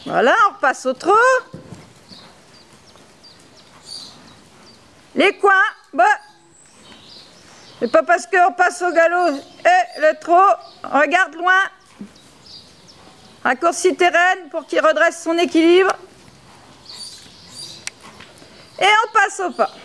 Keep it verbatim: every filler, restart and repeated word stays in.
Voilà, on repasse au trot. Les coins, bah. C'est pas parce qu'on passe au galop et le trot, on regarde loin. Raccourci terrain pour qu'il redresse son équilibre. Et on passe au pas.